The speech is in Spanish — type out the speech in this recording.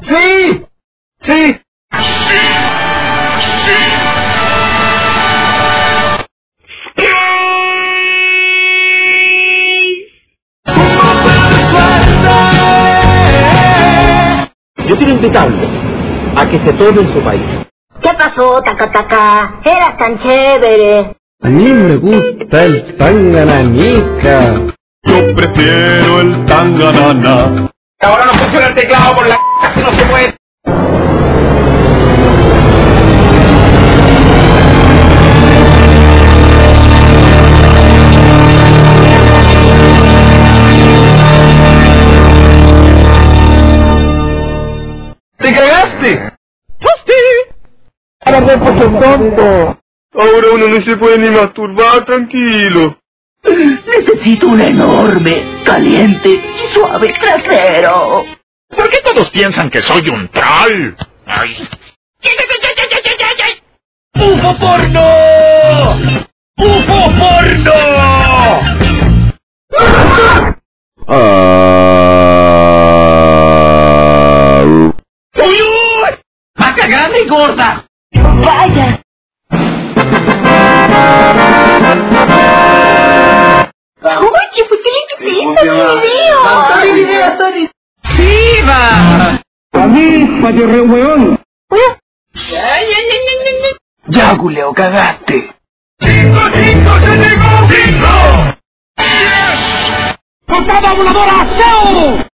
Sí, sí. Yo quiero invitarlo a que se tome en su país. ¿Qué pasó, Taca? Eras tan chévere. A mí me gusta el tangananica. Yo prefiero el tanganana. Ahora no funciona el teclado por la que no se puede. ¡Te cagaste! Ahora me puso tonto. Ahora uno no se puede ni masturbar tranquilo. Necesito un enorme, caliente y suave trasero. ¿Por qué todos piensan que soy un troll? ¡Ay! ¡UFO porno! ¡UFO porno! ¡Uy, uy! ¡Vaca grande y gorda! Vaya. ¡Uy, qué lindo video! Tony! ¡Viva! A mí, payo re hueón. Ya, Guleo, cagaste. ¡Cinco, se llegó! ¡Cinco! ¡Patada voladora, ¡chao!